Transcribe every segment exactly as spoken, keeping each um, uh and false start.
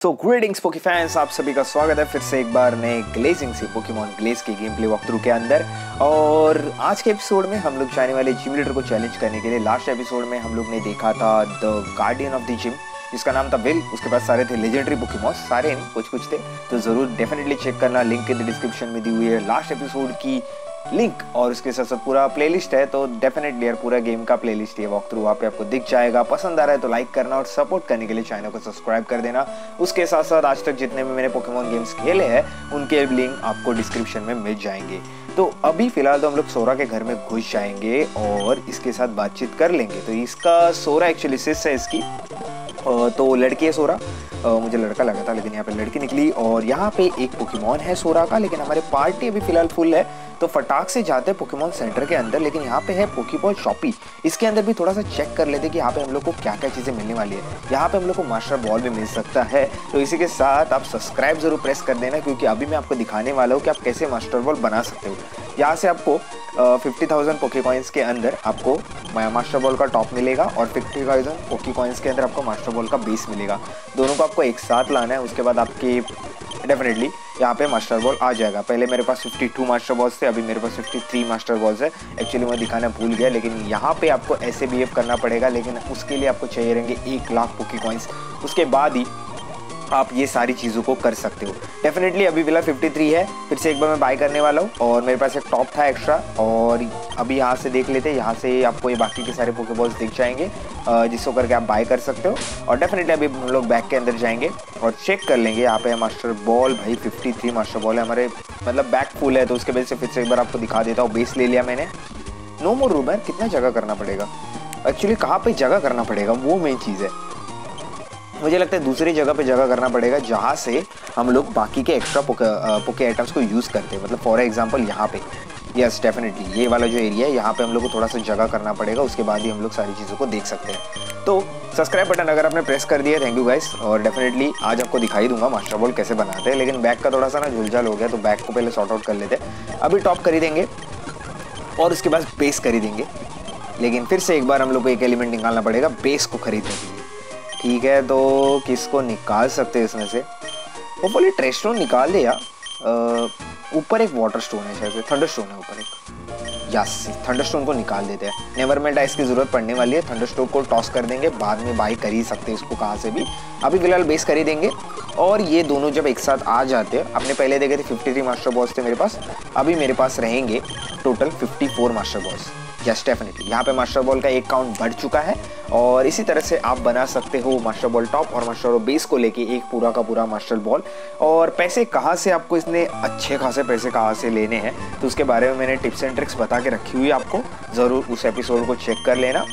तो greetings poke fans, आप सभी का स्वागत है फिर से एक बार नए ग्लेजिंग से पोकेमॉन ग्लेज के गेम प्ले वॉकथ्रू के अंदर। और आज के एपिसोड में हम लोग जाने वाले जिम लीडर को चैलेंज करने के लिए। लास्ट एपिसोड में हम लोग ने देखा था the guardian of the gym, जिसका नाम था विल। उसके पास सारे थे लेजेंडरी पोकेमॉन, सारे नहीं कुछ कुछ थे, तो जरूर डेफिनेटली चेक करना। लिंक इन द डिस्क्रिप्शन में दी हुई है लास्ट एपिसोड की लिंक, और उसके साथ साथ पूरा प्लेलिस्ट है। तो डेफिनेटली यार पूरा गेम का प्लेलिस्ट है वॉक थ्रू, वहाँ पे आपको दिख जाएगा। पसंद आ रहा है तो लाइक करना और सपोर्ट करने के लिए चैनल को सब्सक्राइब कर देना। उसके साथ साथ आज तक जितने भी मैंने पोकेमॉन गेम्स खेले हैं उनके लिंक आपको डिस्क्रिप्शन में मिल जाएंगे। तो अभी फिलहाल तो हम लोग सोरा के घर में घुस जाएंगे और इसके साथ बातचीत कर लेंगे। तो इसका सोरा एक्चुअली सिस है इसकी, तो लड़की है सोरा। मुझे लड़का लगा था लेकिन यहाँ पे लड़की निकली। और यहाँ पे एक पोकेमॉन है सोरा का, लेकिन हमारे पार्टी अभी फिलहाल फुल है, तो फटाक से जाते हैं पोकेमॉन सेंटर के अंदर। लेकिन यहाँ पे है पोकेबॉल शॉपी, इसके अंदर भी थोड़ा सा चेक कर लेते कि यहाँ पे हम लोग को क्या क्या चीज़ें मिलने वाली है। यहाँ पे हम लोग को मास्टर बॉल भी मिल सकता है। तो इसी के साथ आप सब्सक्राइब जरूर प्रेस कर देना, क्योंकि अभी मैं आपको दिखाने वाला हूँ कि आप कैसे मास्टर बॉल बना सकते हो। यहाँ से आपको फिफ्टी थाउजेंड पोके कॉइन्स के अंदर आपको मास्टर बॉल का टॉप मिलेगा और फिफ्टी थाउजेंड पोके कॉइन्स के अंदर आपको मास्टर बॉल का बेस मिलेगा। दोनों को आपको एक साथ लाना है। उसके बाद आपकी डेफिनेटली यहाँ पे मास्टर बॉल आ जाएगा। पहले मेरे पास बावन मास्टर बॉल्स थे, अभी मेरे पास तिरेपन मास्टर बॉल्स है। एक्चुअली मैं दिखाना भूल गया, लेकिन यहाँ पे आपको ऐसे बिहेव करना पड़ेगा। लेकिन उसके लिए आपको चाहिए रहेंगे एक लाख पोके कॉइन्स, उसके बाद ही आप ये सारी चीज़ों को कर सकते हो। डेफिनेटली अभी फिलहाल तिरेपन है। फिर से एक बार मैं बाय करने वाला हूँ, और मेरे पास एक टॉप था एक्स्ट्रा। और अभी यहाँ से देख लेते हैं, यहाँ से आपको ये बाकी के सारे पोकेबॉल्स दिख जाएंगे जिसको करके आप बाय कर सकते हो। और डेफिनेटली अभी हम लोग बैक के अंदर जाएंगे और चेक कर लेंगे। यहाँ पे मास्टर बॉल भाई तिरेपन मास्टर बॉल है हमारे, मतलब बैक फुल है। तो उसके वजह से फिर से एक बार आपको दिखा देता हूँ। बेस ले लिया मैंने। नो मोर रूम है, कितना जगह करना पड़ेगा एक्चुअली, कहाँ पर जगह करना पड़ेगा वो मेन चीज़ है। मुझे लगता है दूसरी जगह पे जगह करना पड़ेगा जहाँ से हम लोग बाकी के एक्स्ट्रा पोके पोके आइटम्स को यूज़ करते हैं। मतलब फॉर एग्जांपल यहाँ पे, यस डेफिनेटली ये वाला जो एरिया है यहाँ पे हम लोग को थोड़ा सा जगह करना पड़ेगा। उसके बाद ही हम लोग सारी चीज़ों को देख सकते हैं। तो सब्सक्राइब बटन अगर आपने प्रेस कर दिया, थैंक यू गाइस। और डेफिनेटली आज आपको दिखाई दूंगा मास्टर बॉल कैसे बनाते हैं। लेकिन बैक का थोड़ा सा ना झुलझाल हो गया, तो बैक को पहले सॉर्ट आउट कर लेते हैं। अभी टॉप खरीदेंगे और उसके बाद बेस खरीदेंगे। लेकिन फिर से एक बार हम लोग को एक एलिमेंट निकालना पड़ेगा बेस को खरीदने के लिए। ठीक है, तो किसको निकाल सकते हैं इसमें से? वो बोले ट्रेस्टोन निकाल दे यार। ऊपर एक वाटर स्टोन है, शायद थंडर स्टोन है ऊपर एक। यस, थंडर स्टोन को निकाल देते हैं। नेवरमेंट आइस की जरूरत पड़ने वाली है। थंडर स्टोन को टॉस कर देंगे, बाद में बाई कर ही सकते हैं इसको कहाँ से भी। अभी फिलहाल बेस खरीदेंगे। और ये दोनों जब एक साथ आ जाते हैं, आपने पहले देखे थे तिरेपन मास्टर बॉल्स थे मेरे पास, अभी मेरे पास रहेंगे टोटल चौवन मास्टर बॉल्स। यस डेफिनेटली यहाँ पे मास्टर बॉल का एक काउंट बढ़ चुका है। और इसी तरह से आप बना सकते हो मास्टर बॉल टॉप और मास्टर बॉल बेस को लेके एक पूरा का पूरा मास्टर बॉल। और पैसे कहाँ से आपको इसने अच्छे खासे पैसे कहाँ से लेने हैं, तो उसके बारे में मैंने टिप्स एंड ट्रिक्स बता के रखी हुई है। आपको ज़रूर उस एपिसोड को चेक कर लेना।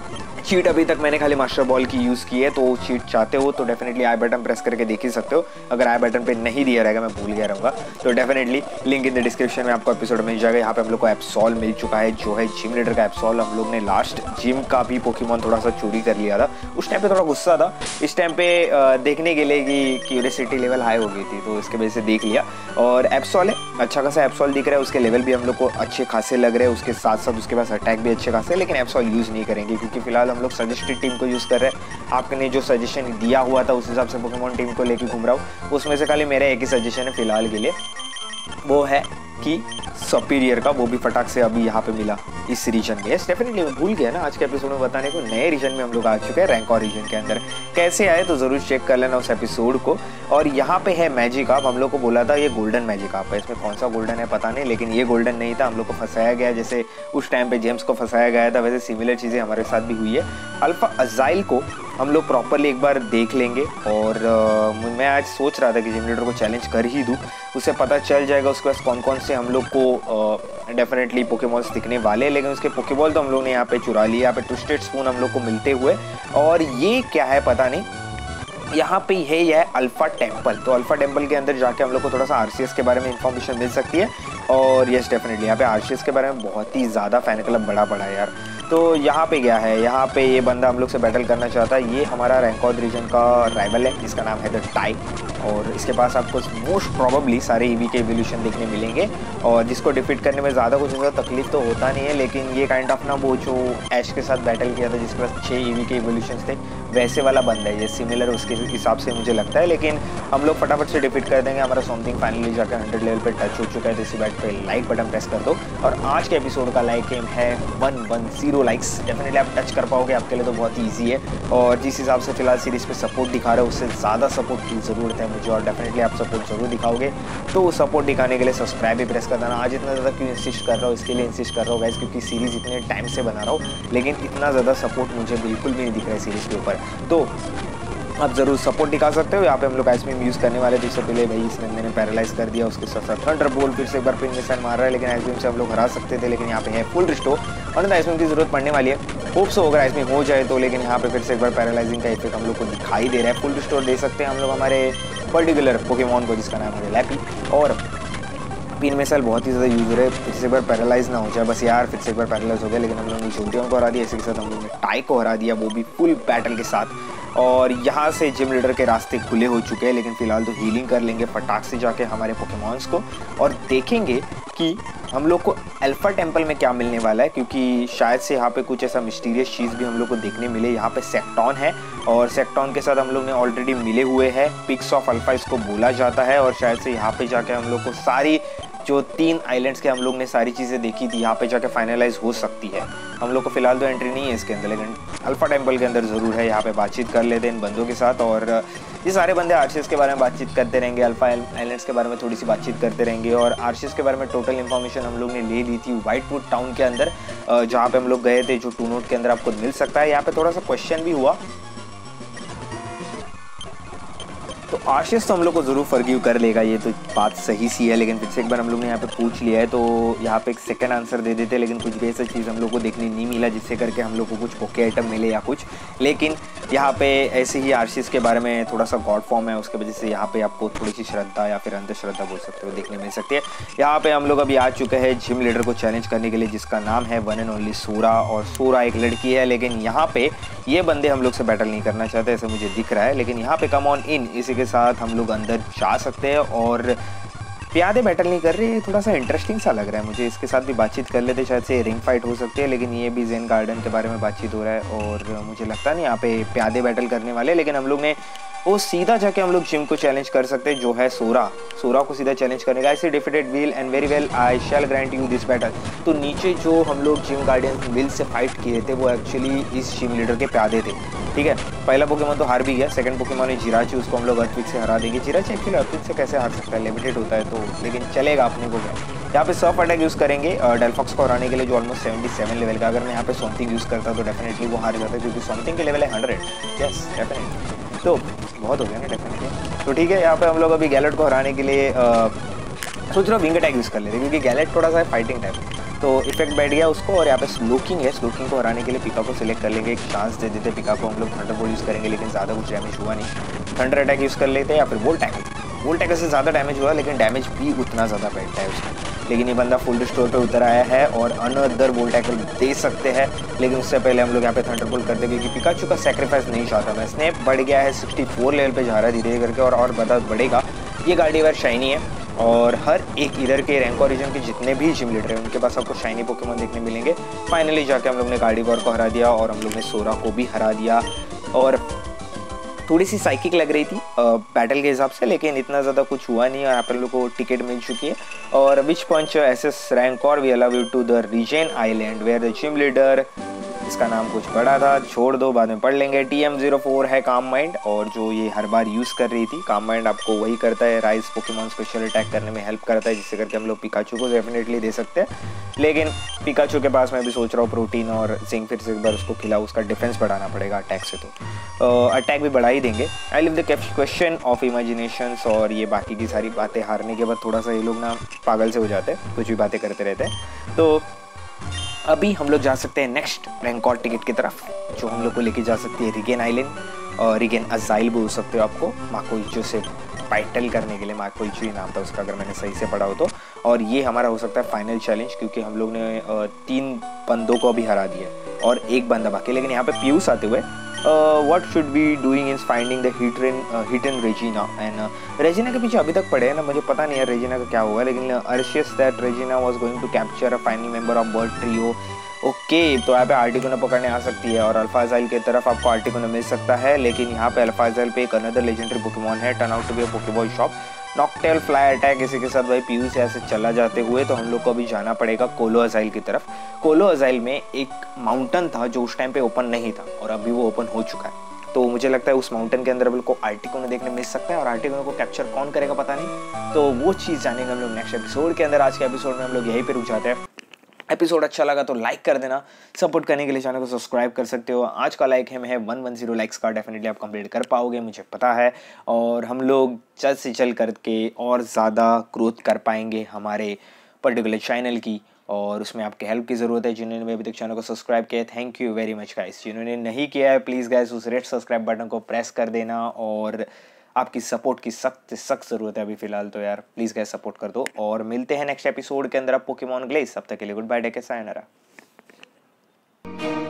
चीट अभी तक मैंने खाली मास्टर बॉल की यूज़ की है, तो चीट चाहते हो तो डेफिनेटली आई बटन प्रेस करके देख ही सकते हो। अगर आई बटन पे नहीं दिया रहेगा, मैं भूल गया रहूँगा, तो definitely link in the description में आपको एपिसोड मिल जाएगा। यहाँ पे हम लोग को एप्सॉल मिल चुका है, जो है जिम लीडर का एप्सॉल। हम लोग ने लास्ट जिम का भी पोकेमॉन थोड़ा सा चोरी कर लिया था, उस टाइम पे थोड़ा गुस्सा था। इस टाइम पे देखने के लिए कि क्यूरियोसिटी लेवल हाई हो गई थी, तो इसके वजह से देख लिया। और एप्सॉल है, अच्छा खासा एप्सॉल दिख रहा है, उसके लेवल भी हम लोग को अच्छे खासे लग रहे हैं। उसके साथ साथ उसके पास अटैक भी अच्छे खासे, लेकिन एप्सॉल यूज़ नहीं करेंगे क्योंकि फिलहाल हम लोग सजेस्टेड टीम को यूज़ कर रहे हैं। आपने जो सजेशन दिया हुआ था उस हिसाब से पोकेमॉन टीम को लेके घूम रहा हूँ। उसमें से खाली मेरा एक ही सजेशन है फिलहाल के लिए, वो है कि सुपीरियर का, वो भी फटाक से अभी यहाँ पे मिला इस रीजन में। यस डेफिनेटली मैं भूल गया ना आज के एपिसोड में बताने को, नए रीजन में हम लोग आ चुके हैं। रैंक और रीजन के अंदर कैसे आए तो ज़रूर चेक कर लेना उस एपिसोड को। और यहाँ पे है मैजिक आप, हम लोग को बोला था ये गोल्डन मैजिक आप है। इसमें कौन सा गोल्डन है पता नहीं, लेकिन ये गोल्डन नहीं था। हम लोग को फंसाया गया, जैसे उस टाइम पे जेम्स को फंसाया गया था, वैसे सिमिलर चीज़ें हमारे साथ भी हुई है। अल्फा अजाइल को हम लोग प्रॉपरली एक बार देख लेंगे। और आ, मैं आज सोच रहा था कि जिम लीडर को चैलेंज कर ही दूँ, उससे पता चल जाएगा उसके पास कौन कौन से हम लोग को डेफिनेटली पोकेमॉन्स दिखने वाले हैं। लेकिन उसके पोकेबॉल तो हम लोग ने यहाँ पे चुरा लिया। यहाँ पे ट्विस्टेड स्पून हम लोग को मिलते हुए, और ये क्या है पता नहीं, यहाँ पे है यह है अल्फा टेम्पल। तो अल्फा टेम्पल के अंदर जाके हम लोग को थोड़ा सा आरसीएस के बारे में इंफॉर्मेशन मिल सकती है। और यस डेफिनेटली यहाँ पे आरसीएस के बारे में बहुत ही ज़्यादा फैन क्लब बड़ा बड़ा है यार। तो यहाँ पे क्या है, यहाँ पे ये बंदा हम लोग से बैटल करना चाहता है। ये हमारा रैंकॉर्ड रीजन का राइवल है जिसका नाम है द टाई, और इसके पास आपको मोस्ट प्रोबेबली सारे ईवी के एवोल्यूशन देखने मिलेंगे, और जिसको डिफीट करने में ज़्यादा कुछ ज़्यादा तकलीफ तो होता नहीं है, लेकिन ये काइंड ऑफ ना वो जो ऐश के साथ बैटल किया था जिसके पास छः ईवी के एवोल्यूशन थे, वैसे वाला बंदा है ये, सिमिलर उसके हिसाब से मुझे लगता है। लेकिन हम लोग फटाफट से डिफीट कर देंगे। हमारा समथिंग फाइनली जाकर हंड्रेड लेवल पे टच हो चुका है, तो इसी बैट पे लाइक बटन प्रेस कर दो। और आज के एपिसोड का लाइक एम है one one zero likes, definitely आप टच कर पाओगे, आपके लिए तो बहुत ईजी है। और जिस हिसाब से फिलहाल सीरीज़ पे सपोर्ट दिखा रहे हो उससे ज़्यादा सपोर्ट की ज़रूरत है मुझे, और डेफिनेटली आप सपोर्ट जरूर दिखाओगे। तो सपोर्ट दिखाने के लिए सब्सक्राइब भी प्रेस कर देना। आज इतना ज़्यादा क्यों इंसिस्ट कर रहा हूँ, इसके लिए इंसिस्ट कर रहा हूँ गाइस, क्योंकि सीरीज़ इतने टाइम से बना रहा हूँ, लेकिन इतना ज़्यादा सपोर्ट मुझे बिल्कुल भी नहीं दिख रहा है सीरीज़ के ऊपर। तो आप ज़रूर सपोर्ट दिखा सकते हो। यहाँ पे हम लोग आइसबीम यूज़ करने वाले थे, इससे पहले भाई इस बंदे ने पैरालाइज कर दिया, उसके साथ साथ थंडर बोल्ट फिर से एक बार पिन मिसाइल मार रहा है, लेकिन आइसबीम से हम लोग हरा सकते थे, लेकिन यहाँ पे है फुल रिस्टोर और आइसबीम की जरूरत पड़ने वाली है। होप सो अगर आइसबीम हो जाए तो, लेकिन यहाँ पे फिर से एक बार पैरालाइजिंग का इफेक्ट हम लोग को दिखाई दे रहा है। फुल रिस्टोर दे सकते हैं हम लोग हमारे पर्टिकुलर पोकेमॉन को जिसका नाम है लैपी, और पिन मिसाइल बहुत ही ज़्यादा यूज हो रहा है, फिर से एक बार पैरालाइज ना हो जाए बस यार। फिर से एक बार पैरालाइज हो गया, लेकिन हम लोगों ने जोडियन को हरा दिया, इसी के साथ हम लोगों ने टाई को हरा दिया, वो भी फुल बैटल के साथ। और यहाँ से जिम लीडर के रास्ते खुले हो चुके हैं, लेकिन फिलहाल तो हीलिंग कर लेंगे फटाक से जाके हमारे पोकेमॉन्स को, और देखेंगे कि हम लोग को अल्फा टेम्पल में क्या मिलने वाला है, क्योंकि शायद से यहाँ पे कुछ ऐसा मिस्टीरियस चीज़ भी हम लोग को देखने मिले। यहाँ पे सेक्टॉन है, और सेक्टॉन के साथ हम लोग ने ऑलरेडी मिले हुए हैं, पिक्स ऑफ अल्फा इसको बोला जाता है, और शायद से यहाँ पे जाके हम लोग को सारी जो तीन आइलैंड्स के हम लोग ने सारी चीज़ें देखी थी यहाँ पे जाके फाइनलाइज हो सकती है। हम लोग को फिलहाल तो एंट्री नहीं है इसके अंदर, लेकिन अल्फा टेम्पल के अंदर ज़रूर है। यहाँ पे बातचीत कर लेते हैं इन बंदों के साथ, और ये सारे बंदे आर्शियस के बारे में बातचीत करते रहेंगे, अल्फा आइलैंड्स के बारे में थोड़ी सी बातचीत करते रहेंगे, और आर्शियस के बारे में टोटल इन्फॉर्मेशन हम लोग ने ले ली थी व्हाइटवुड टाउन के अंदर, जहाँ पे हम लोग गए थे, जो टू नोट के अंदर आपको मिल सकता है। यहाँ पे थोड़ा सा क्वेश्चन भी हुआ, तो आर्शियस तो हम लोग को ज़रूर फॉरगिव कर लेगा, ये तो बात सही सी है, लेकिन फिर से एक बार हम लोग ने यहाँ पे पूछ लिया है, तो यहाँ पे एक सेकंड आंसर दे देते, लेकिन कुछ भी ऐसा चीज़ हम लोग को देखने नहीं मिला जिससे करके हम लोग को कुछ पोके आइटम मिले या कुछ। लेकिन यहाँ पे ऐसे ही आर्शियस के बारे में थोड़ा सा गॉड फॉर्म है, उसके वजह से यहाँ पे आपको थोड़ी सी श्रद्धा या फिर अंधश्रद्धा बोल सकते हो देखने मिल सकती है। यहाँ पे हम लोग अभी आ चुके हैं जिम लीडर को चैलेंज करने के लिए, जिसका नाम है वन एंड ओनली सोरा, और सोरा एक लड़की है, लेकिन यहाँ पे ये बंदे हम लोग से बैटल नहीं करना चाहते ऐसा मुझे दिख रहा है। लेकिन यहाँ पे कम ऑन इन, इसी के साथ हम लोग अंदर जा सकते हैं, और प्यादे बैटल नहीं कर रहे, थोड़ा सा इंटरेस्टिंग सा लग रहा है मुझे। इसके साथ भी बातचीत कर लेते, शायद से रिंग फाइट हो सकती है, लेकिन ये भी जेन गार्डन के बारे में बातचीत हो रहा है, और मुझे लगता नहीं यहाँ पे प्यादे बैटल करने वाले। लेकिन हम लोग ने वो सीधा जाके हम लोग जिम को चैलेंज कर सकते हैं, जो है सोरा। सोरा को सीधा चैलेंज करने का, ऐसे defeated wheel and very well I shall grant you this battle. तो नीचे जो हम लोग जिम गार्डियन व्हील से फाइट किए थे वो एक्चुअली इस जिम लीडर के प्यादे थे, ठीक है। पहला पोकेमॉन तो हार भी गया, सेकंड पोकेमॉन है जिराची, उसको हम लोग अर्थक्विक से हरा देंगे। जिराची एक्चुअली अर्थक्विक से कैसे हार सकता है, लिमिटेड होता है तो, लेकिन चलेगा अपने को क्या। यहाँ पे सर्फ अटैक यूज़ करेंगे डेल्फॉक्स को हराने के लिए, जो ऑलमोस्ट सेवेंटी सेवन लेवल का। अगर मैं यहाँ पे समथिंग यूज़ करता तो डेफिनेटली वो हार जाता है, क्योंकि समथिंग के लेवल है हंड्रेड। यस डेफिनेटली, तो बहुत हो गया ना डेफिनेटली। तो ठीक है, यहाँ पे हम लोग अभी गैलेट को हराने के लिए आ, सोच रहा हूँ विंग अटैक यूज़ कर लेते, क्योंकि गैलेट थोड़ा सा है फाइटिंग टाइप, तो इफेक्ट बैठ गया उसको। और यहाँ पे स्लोकिंग है, स्लोकिंग को हराने के लिए पिका को सिलेक्ट कर लेंगे, एक चांस दे देते पिका को। हम लोग थंडर बोल्ट यूज़ करेंगे, लेकिन ज़्यादा कुछ डैमेज हुआ नहीं। थंडर अटैक यूज़ कर लेते हैं, या फिर वोल्ट टैकल। वोल्ट टैकल से ज़्यादा डैमेज हुआ, लेकिन डैमेज भी उतना ज़्यादा बैठता है उसमें। लेकिन ये बंदा फुल रिस्टोर पे उतर आया है, और अनदर वोल्ट टैकल दे सकते हैं, लेकिन उससे पहले हम लोग यहाँ पे थंडर बोल्ट करते, क्योंकि पिकाचू का सैक्रिफाइस नहीं चाहता मैं। स्नैप बढ़ गया है सिक्सटी फोर लेवल पे जा रहा है धीरे धीरे करके, और और बता बढ़ेगा। ये गार्डियर शाइनी है, और हर एक इधर के रैंक ओरिजिन के जितने भी जिम लीडर हैं उनके पास आपको शाइनी पोकेमॉन देखने मिलेंगे। फाइनली जाके हम लोग ने गार्डिवर को हरा दिया, और हम लोग ने सोरा को भी हरा दिया, और थोड़ी सी साइकिक लग रही थी बैटल के हिसाब से, लेकिन इतना ज़्यादा कुछ हुआ नहीं, और यहाँ पर लोग को टिकट मिल चुकी है। और which punch S S rank और we allow you to the region island where the gym leader, इसका नाम कुछ बड़ा था, छोड़ दो बाद में पढ़ लेंगे। टी एम ज़ीरो फोर है काम माइंड, और जो ये हर बार यूज़ कर रही थी। काम माइंड आपको वही करता है, राइस पोकेमॉन स्पेशल अटैक करने में हेल्प करता है, जिससे करके हम लोग पिकाचू को डेफिनेटली दे सकते हैं। लेकिन पिकाचू के पास मैं भी सोच रहा हूँ प्रोटीन और जिंक फिर से एक बार उसको खिलाओ, उसका डिफेंस बढ़ाना पड़ेगा अटैक से, तो अटैक भी बढ़ा ही देंगे। I leave the question of imaginations, और ये बाकी की सारी बातें हारने के बाद थोड़ा सा ये लोग ना पागल से हो जाते हैं, कुछ भी बातें करते रहते हैं। तो अभी हम लोग जा सकते हैं नेक्स्ट रैंकॉर्ड टिकट की तरफ, जो हम लोग को लेके जा सकती है रिगेन आइलैंड, और रिगेन अजाइल बोल सकते हो आपको, माकोइचो से बैटल करने के लिए। माकोइचो ही नाम था उसका अगर मैंने सही से पढ़ा हो तो। और ये हमारा हो सकता है फाइनल चैलेंज, क्योंकि हम लोग ने तीन बंदों को अभी हरा दिया, और एक बंदा बाकी। लेकिन यहाँ पे पीयूष आते हुए what should be doing in finding the hidden hidden Regina and Regina के पीछे अभी तक पड़े हैं ना, मुझे पता नहीं है रेजिना का क्या हुआ, लेकिन Arceus that Regina was going to capture a final member of bird trio. Okay, तो यहाँ पे आर्टिकुनो पकड़ने आ सकती है और अल्फाजाइल की तरफ आपको आर्टिकुनो मिल सकता है, लेकिन यहाँ पे अल्फाजाइल पे एक अनदर लेजेंडरी पोकेमॉन है, turn out to be a Pokeball shop. Noctowl fly attack इसी के साथ भाई पीयूष यहाँ से चला जाते हुए, तो हम लोग को अभी जाना पड़ेगा कोलो अजाइल की तरफ। कोलो अजाइल में एक माउंटेन था जो उस टाइम पे ओपन नहीं था और अभी वो ओपन हो चुका है, तो मुझे लगता है उस माउंटेन के अंदर को आर्टिकुनो देखने मिल सकता है और आर्टिकुनो को कैप्चर कौन करेगा पता नहीं, तो वो चीज़ जानेंगे हम लोग नेक्स्ट एपिसोड के अंदर। आज के एपिसोड में हम लोग यहीं पे रुक जाते हैं। एपिसोड अच्छा लगा तो लाइक कर देना, सपोर्ट करने के लिए चैनल को सब्सक्राइब कर सकते हो। आज का लाइक है वन वन जीरो लाइक्स का, डेफिनेटली आप कंप्लीट कर पाओगे मुझे पता है, और हम लोग जल्द से जल्द करके और ज़्यादा ग्रोथ कर पाएंगे हमारे पर्टिकुलर चैनल की, और उसमें आपके हेल्प की ज़रूरत है। जिन्होंने अभी तक चैनल को सब्सक्राइब किया है thank you very much guys, जिन्होंने नहीं किया है प्लीज़ गाइस उस रेड सब्सक्राइब बटन को प्रेस कर देना, और आपकी सपोर्ट की सख्त सख्त ज़रूरत है अभी फिलहाल, तो यार प्लीज़ गाइस सपोर्ट कर दो। और मिलते हैं नेक्स्ट एपिसोड के अंदर आप पोकेमॉन ग्लेस, अब तक के लिए good bye, take care, sayonara.